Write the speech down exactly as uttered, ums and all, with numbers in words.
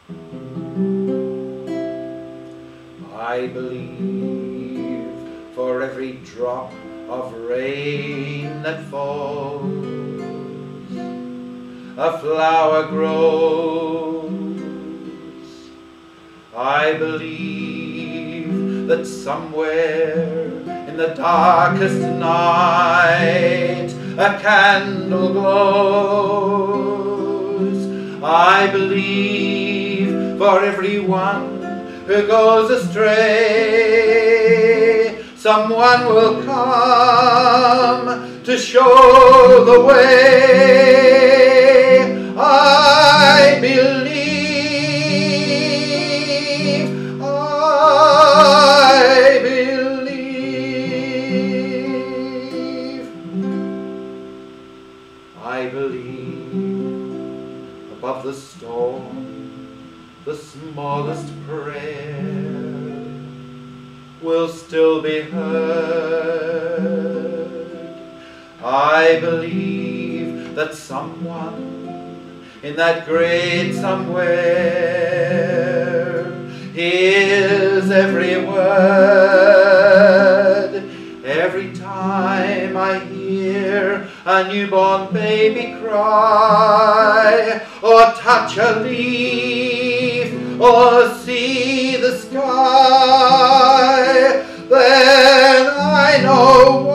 I believe for every drop of rain that falls, a flower grows. I believe that somewhere in the darkest night a candle glows. I believe for everyone who goes astray, someone will come to show the way. I believe, I believe, I believe above the storm, the smallest prayer will still be heard. I believe that someone in that great somewhere hears every word. Every time I hear a newborn baby cry, or touch a leaf, or see the sky, then I know